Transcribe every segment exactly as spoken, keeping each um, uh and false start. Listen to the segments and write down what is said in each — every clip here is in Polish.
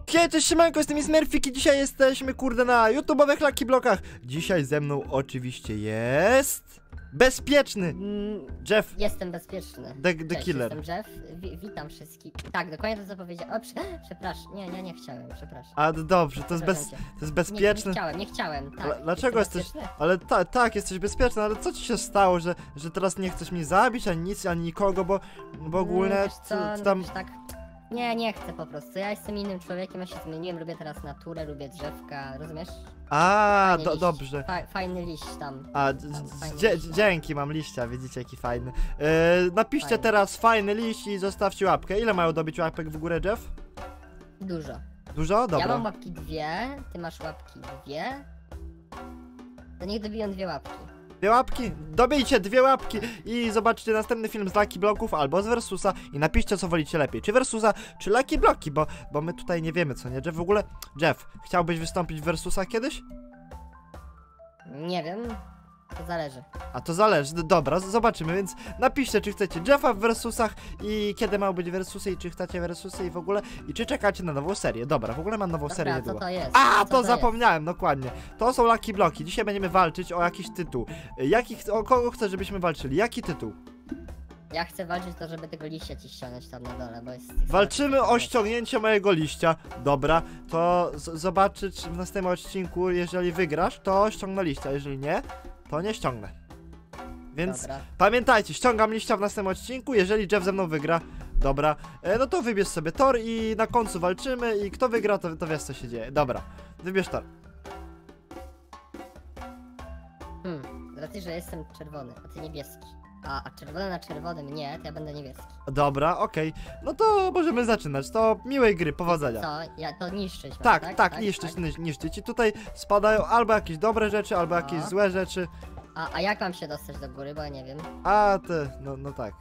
Hej, cześć, siemanko, jestem Smurfik i dzisiaj jesteśmy, kurde, na YouTube'owych Lucky Blockach. Dzisiaj ze mną oczywiście jest... Bezpieczny! Mm, Jeff. Jestem bezpieczny. The, the Cześć, Killer. jestem Jeff. Wi witam wszystkich. Tak, dokładnie to co powiedziałem. O, prze przepraszam. Nie, nie, nie chciałem, przepraszam. A, dobrze, to jest, bez, to jest Nie, bezpieczny. nie chciałem, nie chciałem. Tak. Dl- Dlaczego jesteś... bezpieczny? Ale ta, tak, jesteś bezpieczny, ale co ci się stało, że, że teraz nie chcesz mnie zabić, ani nic, ani nikogo, bo, bo ogólnie Mm, wiesz ty, co, ty no tam... wiesz, tak. Nie, nie chcę po prostu. Ja jestem innym człowiekiem, ja się zmieniłem, lubię teraz naturę, lubię drzewka, rozumiesz? A, Fajny do, liść. dobrze. Fa fajny liść tam. A, Tam fajny dzie- liść, no. dzięki, mam liścia, widzicie jaki fajny. Yy, napiszcie Fajny. teraz fajny liść i zostawcie łapkę. Ile mają dobić łapek w górę, Jeff? Dużo. Dużo? Dobra. Ja mam łapki dwie, ty masz łapki dwie. To niech dobiją dwie łapki. Dwie łapki? Dobijcie dwie łapki i zobaczcie następny film z Lucky Blocków albo z Versusa i napiszcie, co wolicie lepiej, czy Versusa, czy Lucky Bloki, bo, bo my tutaj nie wiemy, co nie, Jeff? W ogóle, Jeff, chciałbyś wystąpić w Versusa kiedyś? Nie wiem, to zależy. A to zależy, D- dobra, z- zobaczymy, więc napiszcie, czy chcecie Jeffa w Versusach i kiedy mają być Versusy i czy chcecie Versusy i w ogóle, i czy czekacie na nową serię. Dobra, w ogóle mam nową serię Dobra, co niedługo. to jest? A, Co to jest? zapomniałem, dokładnie. To są Lucky Bloki. Dzisiaj będziemy walczyć o jakiś tytuł. Jaki, ch- o kogo chcesz, żebyśmy walczyli? Jaki tytuł? Ja chcę walczyć to, żeby tego liścia ci ściągnąć tam na dole, bo jest... Walczymy o ściągnięcie mojego liścia. Dobra, to z- zobaczyć w następnym odcinku, jeżeli wygrasz, to ściągnę liścia, jeżeli nie, to nie ściągnę. Więc Dobra. pamiętajcie, ściągam liścia w następnym odcinku, jeżeli Jeff ze mną wygra. Dobra, e, no to wybierz sobie tor i na końcu walczymy i kto wygra, to, to wiesz co się dzieje. Dobra, wybierz tor. Hmm, z racji, że jestem czerwony, a ty niebieski. A, a czerwony na czerwonym nie, to ja będę niebieski. Dobra, okej, no to możemy zaczynać, to miłej gry, powodzenia. Co? Ja to niszczyć mam, Tak, tak? tak, niszczyć, tak? niszczyć i tutaj spadają albo jakieś dobre rzeczy, albo jakieś No. złe rzeczy. A, a jak mam się dostać do góry, bo ja nie wiem. A ty, no, no tak.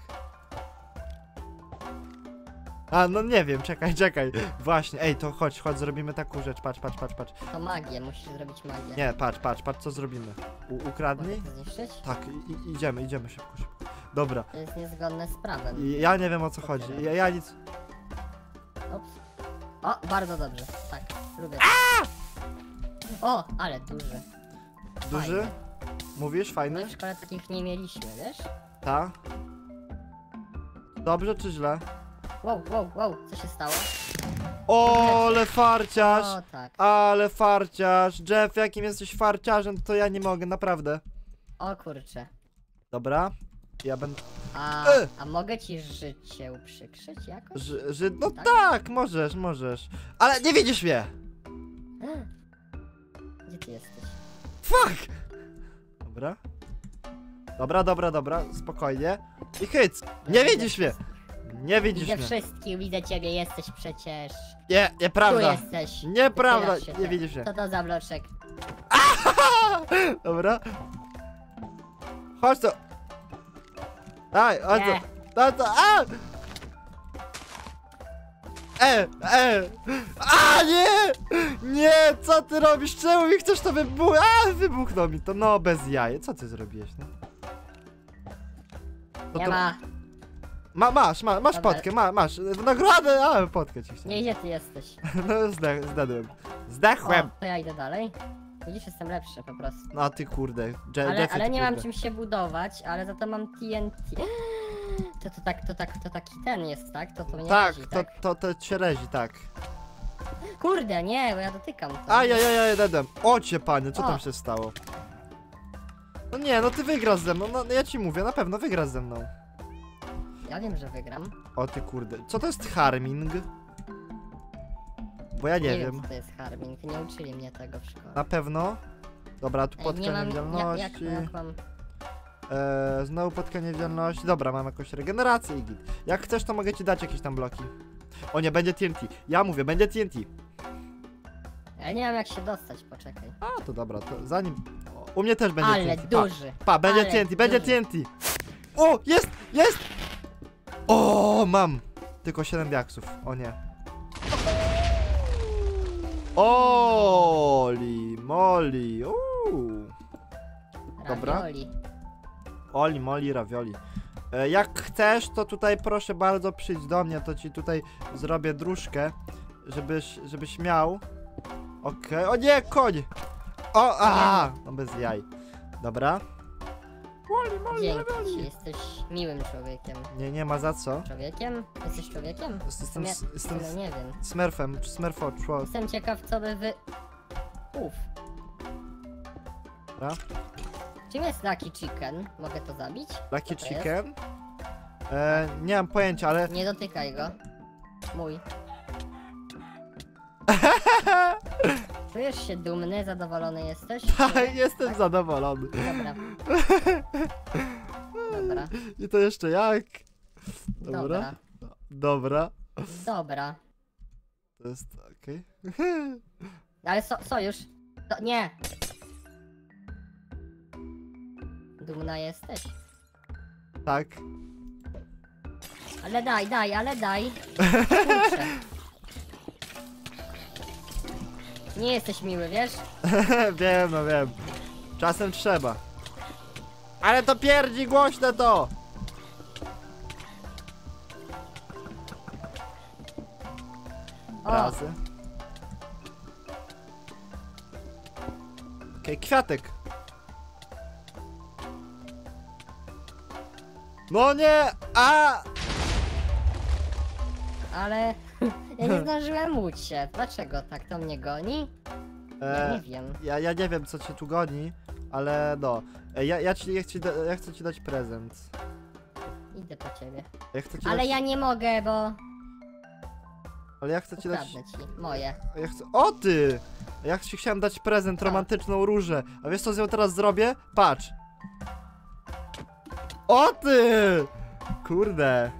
A, no nie wiem, czekaj, czekaj. Właśnie, ej, to chodź, chodź, zrobimy taką rzecz, patrz, patrz, patrz, patrz. To magię, musisz zrobić magię. Nie, patrz, patrz, patrz, co zrobimy. U ukradnij? Mogę to zniszczyć? Tak, i, i, idziemy, idziemy szybko, szybko. Dobra, To jest niezgodne z prawem. I ja nie wiem o co chodzi, ja, ja nic... Ups. O, bardzo dobrze, tak, lubię. O, ale duży. Duży? Fajny. Mówisz, My fajny? w szkole takich nie mieliśmy, wiesz? Ta? Dobrze czy źle? Wow, wow, wow, co się stało? O, ale farciarz! O, tak. Ale farciarz! Jeff, jakim jesteś farciarzem, to ja nie mogę, naprawdę. O kurczę. Dobra, ja będę... A, E! a mogę ci życie uprzykrzyć jakoś? Ży, ży... No Tak? tak, możesz, możesz. Ale nie widzisz mnie! Gdzie ty jesteś? Fuck! Dobra. Dobra, dobra, dobra, spokojnie. I hyc! Nie Widzę widzisz mnie! wszystkich. Nie widzisz Widzę mnie! wszystkich, widzę ciebie, jesteś przecież. Nie, Tu nieprawda! jesteś. Nieprawda! Wychylasz się Nie te- widzisz mnie! Co to za bloczek? Dobra. Chodź to! Daj, chodź Nie. to! Chodź to! A! E, e! A nie! Nie! Co ty robisz? Czemu mi chcesz to wybuchnąć? A! Wybuchnął mi to, no bez jaj. Co ty zrobiłeś, no? To Nie to- ma. Ma, masz, ma, masz Dobra. potkę, ma, masz. W nagrodę, a potkę ci chciałem. Nie, gdzie ty jesteś? No zdech, zdadłem. Zdechłem! O, to ja idę dalej. Widzisz, jestem lepszy po prostu. No a ty kurde. Je, Ale, Jeffy, ale ty nie mam kurde. czym się budować, ale za to mam T N T. To, to tak, to tak, to taki ten jest, tak? To to mnie Tak, razi, to, tak? to, to cię rezi, tak. Kurde, nie, bo ja dotykam to. Ajajajaj, dedem. Ocie panie, co O. tam się stało? No nie, no ty wygrasz ze mną, no no ja ci mówię, na pewno wygrasz ze mną. Ja wiem, że wygram. O ty kurde, co to jest harming? Bo ja nie, wiem, wiem. co to jest harming, nie uczyli mnie tego w szkole. Na pewno? Dobra, tu Ej, podka nie mam, jak, niewidzialności. jak, jak mam... Eee, znowu podka niewidzialności. Dobra, mam jakąś regenerację i git. Jak chcesz, to mogę ci dać jakieś tam bloki. O nie, będzie T N T. Ja mówię, będzie T N T. Ja nie wiem jak się dostać, poczekaj. A, to dobra, to zanim... O, u mnie też będzie Ale T N T. Pa, duży. pa będzie ale T N T, będzie duży. T N T. O, jest, jest! O, mam! Tylko siedem diaksów, o nie. Oli, moli, uuu. Dobra. Ravioli. Oli, moli, ravioli. E, jak chcesz, to tutaj proszę bardzo przyjdź do mnie, to ci tutaj zrobię dróżkę, żebyś, żebyś miał. Okej, o nie, koń! O, a, no bez jaj. Dobra. Dzięki ci, jesteś miłym człowiekiem. Nie, nie ma za co. Człowiekiem? Jesteś człowiekiem? Jestem, Ja, jestem no nie wiem. smurfem, czy smurfo, człowiek. Jestem ciekaw, co by wy... Uf. Dobra. Czym jest Lucky Chicken? Mogę to zabić? Lucky Co to Chicken? E, nie mam pojęcia, ale... Nie dotykaj go. Mój. Czujesz się dumny, zadowolony jesteś? Tak, jestem zadowolony. Dobra. Dobra. I to jeszcze jak? Dobra. Dobra. Dobra. Dobra. To jest okej. Ale so, sojusz. To, nie. Dumna jesteś. Tak. Ale daj, daj, ale daj. Kurczę. Nie jesteś miły, wiesz? Wiem, no wiem. Czasem trzeba. Ale to pierdzi głośne to! O, Razy. Okej, kwiatek. No nie! A! ale ja nie zdążyłem móc się. Dlaczego tak to mnie goni? Ja nie E, wiem. ja, ja nie wiem, co cię tu goni, ale no. E, ja, ja, ci, ja, ci da, ja chcę ci dać prezent. Idę po ciebie. Ja chcę ci Ale dać, ja nie mogę, bo ale ja chcę ci dać... ukradnę ci moje. Ja chcę... O ty! Ja ci chciałem dać prezent, Co? romantyczną różę. A wiesz co z nią teraz zrobię? Patrz. O ty! Kurde.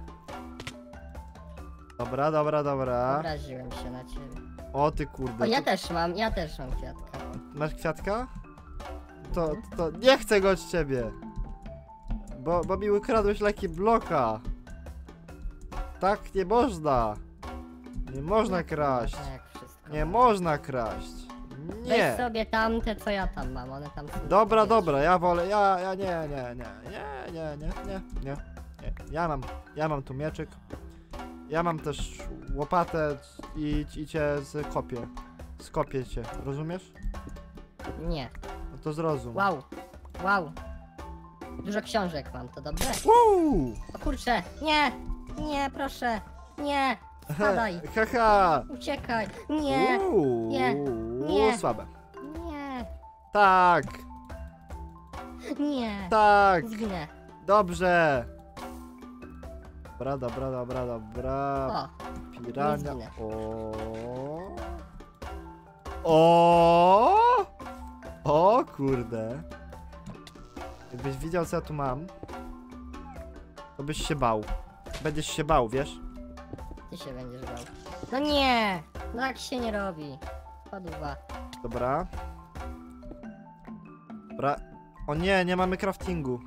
Dobra, dobra, dobra. Obraziłem się na ciebie. O ty kurde. O, ja to- też mam, ja też mam kwiatka. Masz kwiatka? To, to nie chcę go od ciebie. Bo, bo mi ukradłeś leki bloka. Tak nie można. Nie można kraść. Tak, jak wszystko. Nie można kraść. Nie. Weź sobie tamte, co ja tam mam, one tam są. Dobra, wiesz. dobra, ja wolę, ja, ja nie, nie, nie, nie, nie, nie, nie, nie, nie. Ja mam, ja mam tu mieczyk. Ja mam też łopatę i, i cię skopię. Skopię cię, rozumiesz? Nie. No to zrozum. Wow. Wow. Dużo książek mam, to dobrze? Uuu! O kurczę, nie! Nie, proszę! Nie! Spadaj! Haha! Uciekaj! Nie! Uuu, nie, nie. Słabe. Nie! Tak, Nie! tak, Zginę! dobrze. Dobra, dobra, dobra, dobra. O! Pirania. zginę. O. O. O kurde. Jakbyś widział, co ja tu mam, to byś się bał. Będziesz się bał, wiesz? Ty się będziesz bał. No nie! No tak się nie robi. Padła. Dobra. Dobra. O nie, nie mamy craftingu.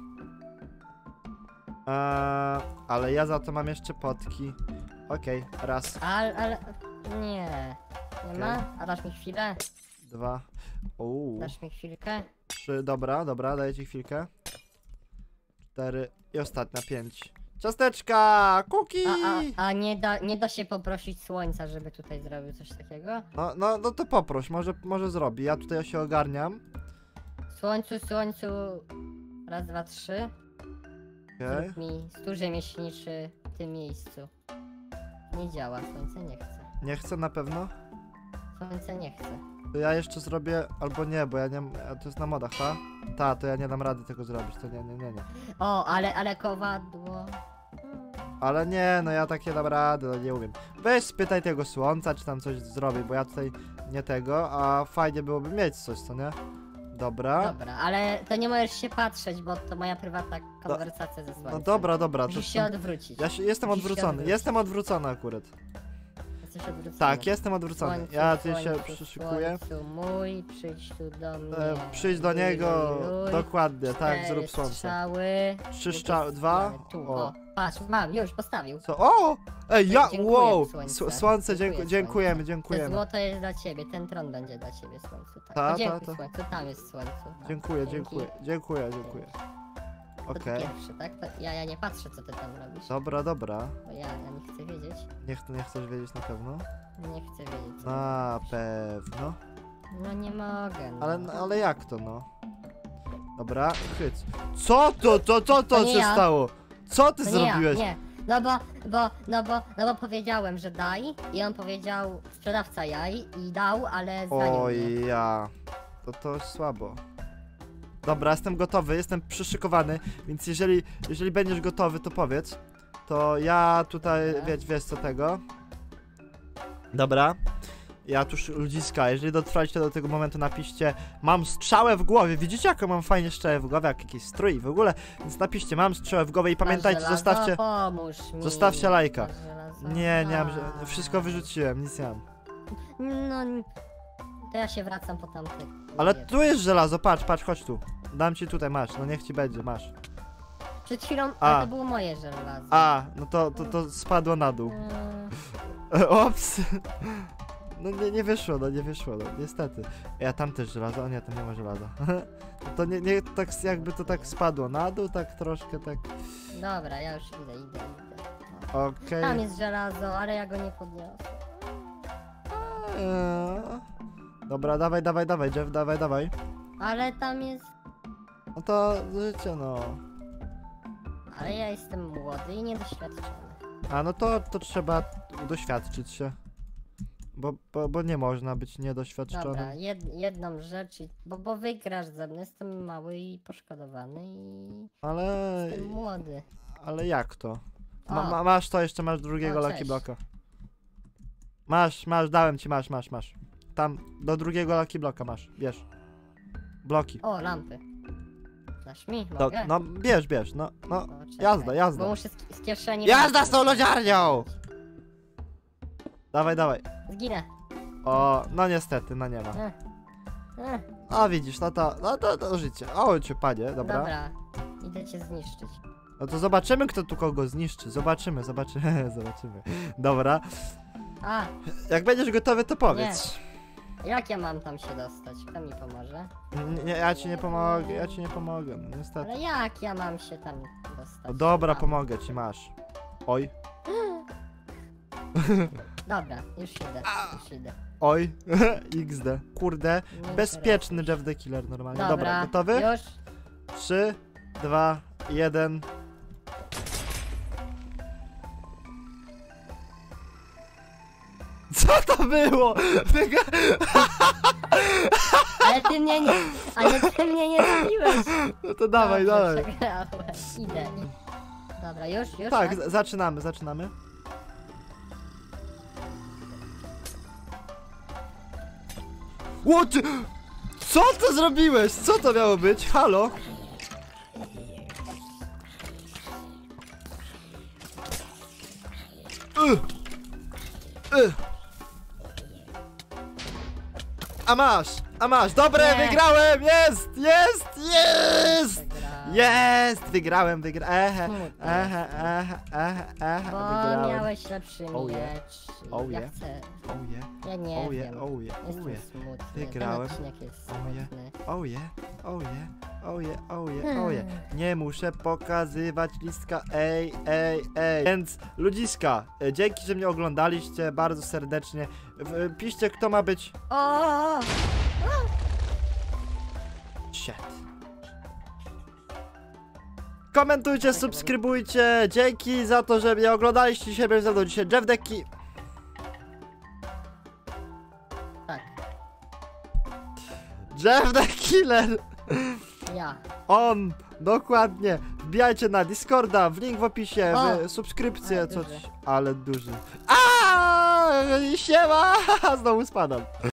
Eee, ale ja za to mam jeszcze potki. Okej, raz, Ale, ale... Nie. Nie Okej. ma? A dasz mi chwilę? dwa, uuu, Dasz mi chwilkę? trzy, dobra, dobra, daję ci chwilkę. Cztery i ostatnia, pięć. Ciasteczka, kuki! A, a, a nie, da, nie da się poprosić słońca, żeby tutaj zrobił coś takiego? No, no, no to poproś, może, może zrobi. Ja tutaj się ogarniam. Słońcu, słońcu... Raz, dwa, trzy. Okej. Zrób mi stół rzemieślniczy w tym miejscu. Nie działa, słońce nie chce. Nie chcę na pewno. Słońce nie chce. To ja jeszcze zrobię, albo nie, bo ja nie, a to jest na modach, ta? Ta, to ja nie dam rady tego zrobić, to nie, nie, nie, nie. O, ale, ale kowadło... Ale nie, no ja tak nie dam rady, no nie umiem. Weź spytaj tego słońca, czy tam coś zrobi, bo ja tutaj nie tego, a fajnie byłoby mieć coś, co nie? Dobra. Dobra, ale to nie możesz się patrzeć, bo to moja prywatna konwersacja ze słońcem. No dobra, dobra, to Musisz się jestem, odwrócić. ja się, jestem Musisz się odwrócony, odwrócić. jestem odwrócony akurat. Jesteś odwrócony. Tak, jestem odwrócony. Słońcu, Ja tu się słońcu, przyszykuję. Słońcu mój, przyjdź tu do mnie. E, przyjdź do niego, Luj, luj, luj. dokładnie, tak, Cztery zrób słońce. strzały. Trzy strzały, dwa. Tu, O. o, patrz, mam, już postawił. Co? O! Ej, ja, Dziękuję, wow! słońce. Sł- Słońce, dzięku, Dziękuję, dziękujemy, To dziękujemy. złoto jest dla ciebie, ten tron będzie dla ciebie, słońcu. Tak. Ta, O, dziękuj, ta, ta. słońcu, tam jest słońcu. Tak. Dziękuję, Dzięki. dziękuję, dziękuję, dziękuję. To ty Okej. pierwszy, tak? To ja, ja nie patrzę, co ty tam robisz. Dobra, dobra. Bo ja, ja nie chcę wiedzieć. Niech, nie chcesz wiedzieć na pewno. Nie chcę wiedzieć. Co Na robisz. pewno. No nie mogę. No. Ale, ale jak to, no? Dobra, chyć. Co to, to, to, to To nie się ja. stało? Co ty To nie zrobiłeś? Ja, nie. No bo, bo, no bo, no bo powiedziałem, że daj i on powiedział sprzedawca jaj i dał, ale zranił mnie. Oj, ja. To to słabo. Dobra, jestem gotowy, jestem przyszykowany, więc jeżeli, jeżeli będziesz gotowy, to powiedz. To ja tutaj, Dobra. wiesz, wiesz co tego. Dobra. Ja tuż ludziska, jeżeli dotrwaliście do tego momentu, napiszcie mam strzałę w głowie. Widzicie jaką mam fajnie strzałę w głowie, jak jakiś strój w ogóle. Więc napiszcie mam strzałę w głowie i pamiętajcie, Masz żelazo? zostawcie... Pomóż mi. zostawcie lajka. Masz żelazo? Nie, nie mam, że- A. wszystko wyrzuciłem, nic nie mam. No, to ja się wracam po tamtych. Ale Nie. tu jest żelazo, patrz, patrz, chodź tu. Dam ci tutaj, masz, no niech ci będzie, masz. Przed chwilą, A. ale to było moje żelazo. A, no to, to, to spadło na dół. Mm, Ops! No nie, nie wyszło, no nie wyszło, no niestety. Ja tam też żelazo, o nie, tam nie ma żelaza. To nie, nie, tak jakby to tak spadło na dół, tak troszkę, tak, Dobra, ja już idę, idę, idę. okej. Tam jest żelazo, ale ja go nie podniosę. Eee. Dobra, dawaj, dawaj, dawaj, Jeff, dawaj, dawaj. Ale tam jest... No to życie, no. Ale ja jestem młody i niedoświadczony. A no to, to trzeba doświadczyć się. Bo, bo, bo nie można być niedoświadczonym. Dobra, jed, jedną rzecz, i- bo, bo wygrasz ze mną, jestem mały i poszkodowany i Ale, jestem młody. ale jak to? Ma, O. ma, masz to, jeszcze masz drugiego O, Lucky cześć. Bloka. Masz, masz, dałem ci, masz, masz, masz. Tam, do drugiego Lucky Bloka masz, bierz. Bloki. O, lampy. Dasz mi? Do, Mogę? no, bierz, bierz, no, no. O, czekaj, jazda, jazda. Bo muszę z, z kieszeni... Jazda lampy z tą lodziarnią! wyciągnąć. Dawaj, dawaj. Zginę. O, no niestety, no nie ma. Eh, eh, A widzisz, no to, no to, to życie. O, cię panie, dobra. Dobra, idę cię zniszczyć. No to zobaczymy, kto tu kogo zniszczy. Zobaczymy, zobaczymy, zobaczymy. Dobra. A, Jak będziesz gotowy, to powiedz. jak ja mam tam się dostać? Kto mi pomoże? Nie, nie, ja ci nie pomogę, ja ci nie pomogę, no niestety. Ale jak ja mam się tam dostać? No dobra, Tam. pomogę ci, masz. Oj, Dobra, już idę, już idę. oj, iks de. Kurde, Nie bezpieczny Jeff the Killer normalnie. Dobra, Dobra, gotowy? już. trzy, dwa, jeden. Co to było? Wyga- Ale ty mnie nie, ale ty mnie nie zabiłeś. No to dawaj, Dobrze, dawaj. przegrałem. Idę, idę. Dobra, już, już. Tak, z- zaczynamy, zaczynamy. Ło, ty... Co ty zrobiłeś? Co to miało być? Halo? Y. Y. A masz, a masz, dobre, Nie. wygrałem, jest, jest, jest! Przegrałem. Jest! Wygrałem, wygrałem. Ehe, Smutno. ehe, ehe, ehe, ehe, Bo wygrałem. miałeś lepszy Oh yeah. miecz. Oh ja yeah. chcę. Oh yeah, Ja nie oh yeah, wiem. oh yeah, oh Jestem yeah, smutny. Wygrałem. Ten odcinek jest Oh yeah. smutny. oh yeah, oh yeah, oh yeah, oh yeah, oh yeah. Nie muszę pokazywać listka, ej, ej, ej. Więc ludziska, e, dzięki, że mnie oglądaliście bardzo serdecznie. W- e, Piszcie, kto ma być... O! Shit. Komentujcie, subskrybujcie. Dzięki za to, że mnie oglądaliście. Dzisiaj był ze mną dzisiaj Jeff the Ki... Tak, Jeff the Killer. ja. On, dokładnie. Wbijajcie na Discorda, w link w opisie, O! w subskrypcję, Ale coś. duży. Ale duży. A, siema! Znowu spadam.